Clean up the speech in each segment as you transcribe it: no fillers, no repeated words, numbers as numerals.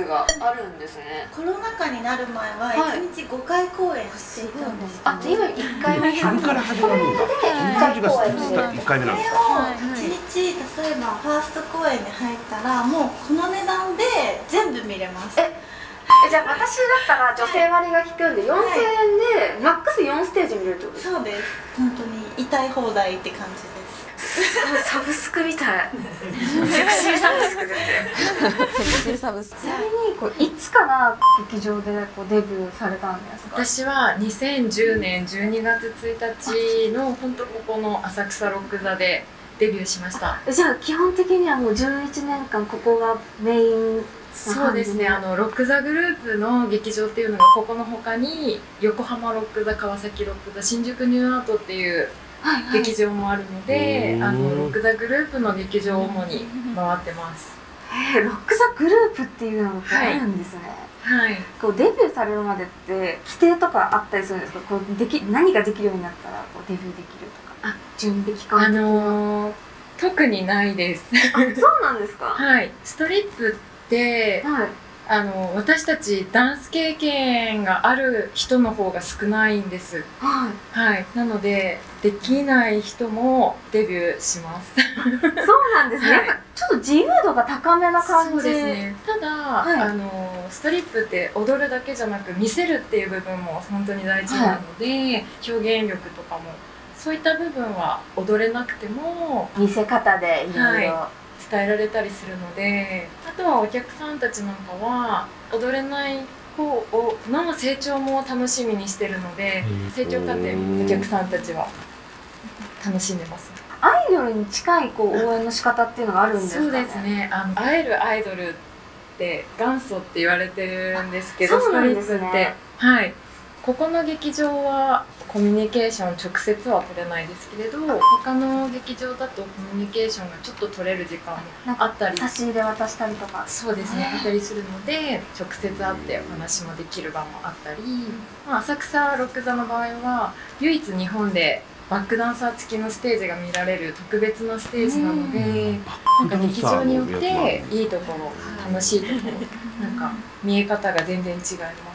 ブがあるんですね。 コロナ禍になる前は1日5回公演していたんです。 あ、今1回目それから始まるんだ。1回目なんですか。 1日例えばファースト公演に入ったらもうこの値段で全部見れます。 じゃあ私だったら女性割が効くんで4000円でマックス4ステージ見れるってことですか？ そうです。本当に痛い放題って感じです。 すごいサブスクみたい。セクシーサブスクですね。 セクシーサブスク。 ちなみにいつから劇場でデビューされたんですか？ 私は2010年12月1日の本当ここの浅草ロック座でデビューしました。 じゃあ基本的にはもう11年間ここがメイン。 そうですね、ロック座グループの劇場っていうのがここの他に横浜ロック座、川崎ロック座、新宿ニューアートっていう劇場もあるので、ロック座グループの劇場を主に回ってます。 ロック座グループっていうのがあるんですね。 はい。 こうデビューされるまでって規定とかあったりするんですか？こう何ができるようになったらこうデビューできるとか、準備期間特にないです。 そうなんですか？ はい。ストリップで、私たちダンス経験がある人の方が少ないんです。はい。なのでできない人もデビューします。 そうなんですね。やっぱちょっと自由度が高めな感じ。 そうですね。ただ、ストリップって踊るだけじゃなく見せるっていう部分も本当に大事なので、表現力とかもそういった部分は踊れなくても見せ方でいろいろ伝えられたりするので、あとはお客さんたちなんかは踊れない子の成長も楽しみにしてるので、成長過程お客さんたちは楽しんでます。 アイドルに近い応援の仕方っていうのがあるんですかね？ そうですね。会えるアイドルって元祖って言われてるんですけど、 そうなんですね。 ストリップってはい。ここの劇場はコミュニケーション直接は取れないですけれど、他の劇場だとコミュニケーションがちょっと取れる時間もあったり、 差し入れ渡したりとか、 そうですね、あったりするので直接会ってお話もできる場もあったり、浅草ロック座の場合は唯一日本でバックダンサー付きのステージが見られる特別なステージなので、なんか劇場によっていいところ、楽しいところ、なんか見え方が全然違います。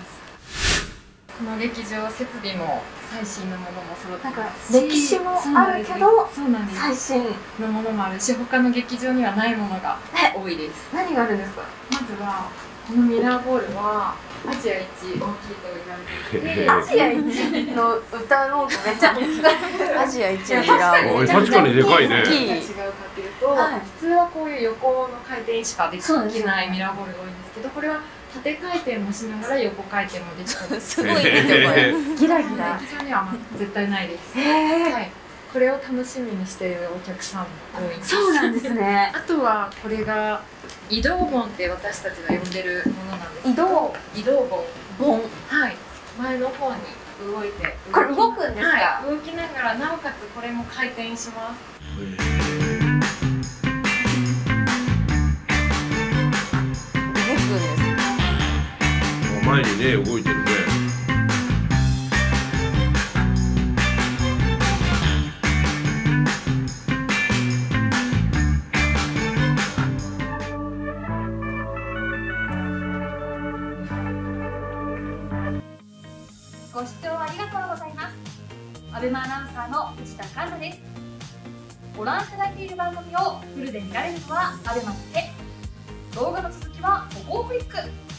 この劇場設備も最新のものも揃ってますし、 歴史もあるけど最新のものもあるし、他の劇場にはないものが多いです。 何があるんですか？ まずはこのミラーボールはアジア一大きいと言われていて、 アジア一の歌のめっちゃ大きい。 アジア一のミラーボール。 確かにでかいね。 何が違うかっていうと、普通はこういう横の回転しかできないミラーボールが多いんですけど、これは縦回転もしながら横回転もできたりすごいですよこれ。 ギラギラ。 劇場には絶対ないです。はい。これを楽しみにしているお客さんも多いんです。 そうなんですね。 あとはこれが移動盆って私たちが呼んでるものなんですけど、移動盆。はい。前の方に動いて。 これ動くんですか？ はい。動きながらなおかつこれも回転します。 前にね動いてるね。 ご視聴ありがとうございます。アベマアナウンサーの藤田環奈です。ご覧いただいている番組をフルで見られるのはアベマだけ。動画の続きはここをクリック。